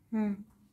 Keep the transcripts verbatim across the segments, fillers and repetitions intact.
हम्म।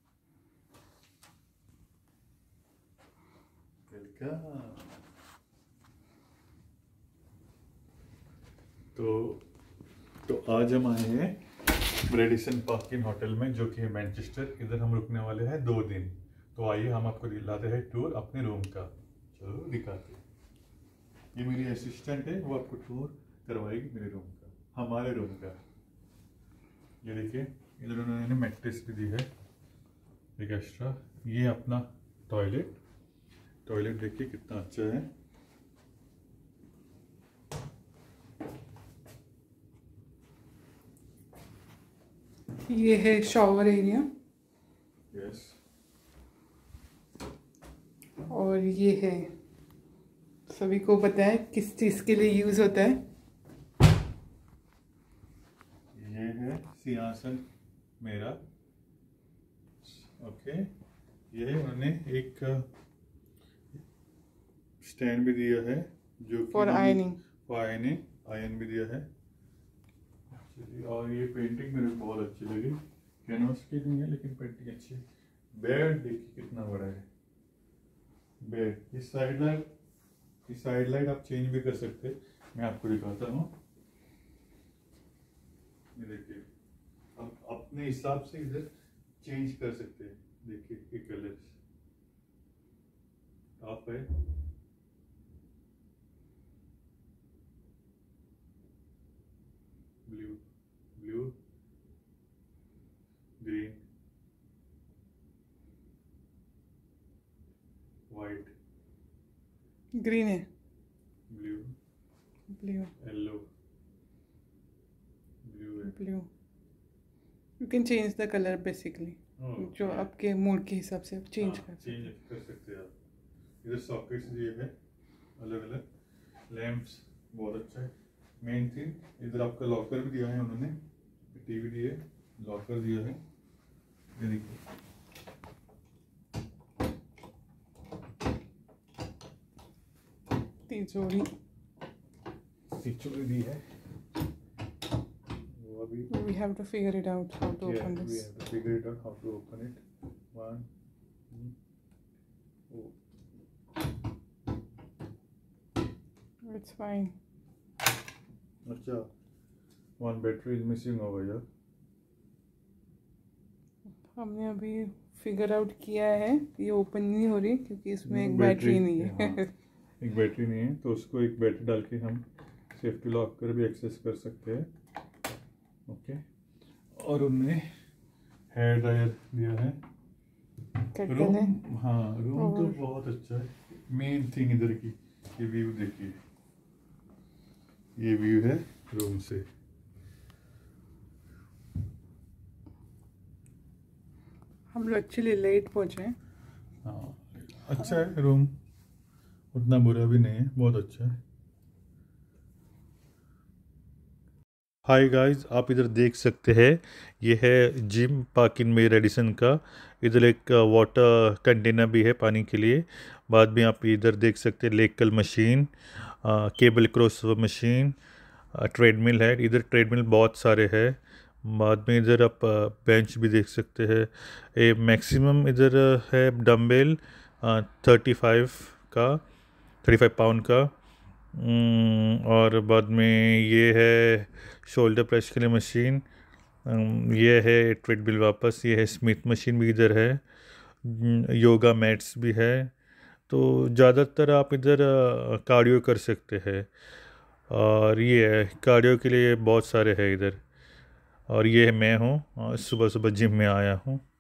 तो तो आज हम आए हैं रेडिसन पार्क इन होटल में, जो कि है मैनचेस्टर। इधर हम रुकने वाले हैं दो दिन। तो आइए हम आपको दिलाते हैं टूर अपने रूम का। चलो दिखाते हैं। ये मेरी असिस्टेंट है, वो आपको टूर करवाएगी मेरे रूम का, हमारे रूम का। ये देखिए, इधर उन्होंने मैट्रेस भी दी है एक एक्स्ट्रा। ये अपना टॉयलेट टॉयलेट देखिए कितना अच्छा है। ये है शॉवर एरिया। यस। और ये है, सभी को पता है किस चीज़ के लिए यूज़ होता है। ये है सिंहासन मेरा। ओके। ये है, उन्होंने एक स्टैंड भी दिया है जो for ironing. For ironing iron भी दिया है। और ये पेंटिंग मेरे को बहुत अच्छी लगी। कैनवास की नहीं है लेकिन पेंटिंग अच्छी है। बेड देखिए कितना बड़ा है। बेड, इस साइड लाइट इस साइड लाइट आप चेंज भी कर सकते हैं। मैं आपको दिखाता हूँ। ये देखिए, आप अपने हिसाब से इधर चेंज कर सकते हैं। देखिए ये कलर टॉप है। Blue blue green white green है, ब्लू ब्लू येलो ब्लू है। Blue. You can change the colour basically, जो आपके मूड के हिसाब से चेंज कर सकते चेंज कर सकते हैं आप। इधर सॉकेट्स दिए हैं अलग अलग। लैंप्स बहुत अच्छा है। मेन थिंग, इधर आपका लॉकर भी दिया है उन्होंने। टीवी दिए, लॉकर दिया है। ये देखिए, तिजोरी। तिजोरी दी है। वो अभी We have to figure it out how to yeah, open we this. have to figure it out how to open it. One. Oh. It's fine. अच्छा, one battery is missing over here. हमने अभी figure out किया है, ये open नहीं हो रही क्योंकि इसमें एक बैटरी बैटरी नहीं है। हाँ, एक बैटरी नहीं है, तो उसको एक बैटरी डाल के हम सेफ्टी लॉक कर भी एक्सेस कर सकते हैं। ओके। और उनने हेयर ड्रायर दिया है। रूम, हाँ रूम तो बहुत अच्छा है। मेन थिंग इधर की ये व्यू देखिए। ये व्यू है रूम से। हम लोग एक्चुअली लेट पहुंचे हैं। हाँ, अच्छा है रूम, उतना बुरा भी नहीं है, बहुत अच्छा है। हाय गाइस, आप इधर देख सकते हैं, ये है जिम पार्क इन में रेडिसन का। इधर एक वाटर कंटेनर भी है पानी के लिए। बाद में आप इधर देख सकते हैं leg curl machine, cable cross machine, treadmill है। इधर ट्रेडमिल बहुत सारे हैं। बाद में इधर आप बेंच भी देख सकते हैं। ये मैक्सिमम इधर है डम्बेल थर्टी फाइव का थर्टी फाइव पाउंड का। और बाद में ये है शोल्डर प्रेस के लिए मशीन। ये है ट्रेडमिल वापस। ये है स्मिथ मशीन भी इधर है। योगा मैट्स भी है। तो ज़्यादातर आप इधर कार्डियो कर सकते हैं। और ये है कार्डियो के लिए बहुत सारे हैं इधर। और ये मैं हूँ, सुबह सुबह जिम में आया हूँ।